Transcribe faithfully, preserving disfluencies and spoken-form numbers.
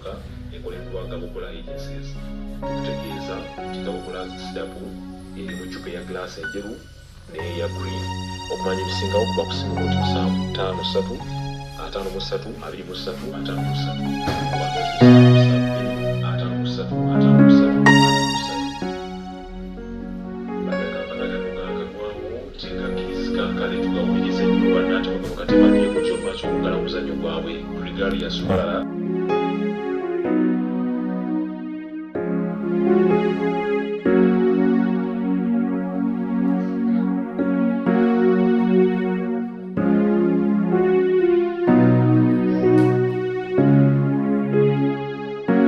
yokka ekoleddwa Gabugula Agencies. Okutegeeza nti Gabugula Sidapu eri mu jjuba eya glaasi enjeru n'eya green. Okumanya ebisingawo kuba kusimuka oti musanvu ttaano ssatu ataano mu ssatu abiri mu ssatu ataano mu ssatu ataano mu ssatu ataano mu ssatu kale tugawulirize nnyo bannange bakatebanieko kyoma ky'okugala omuzannyo gwabwe Gregarious Malala.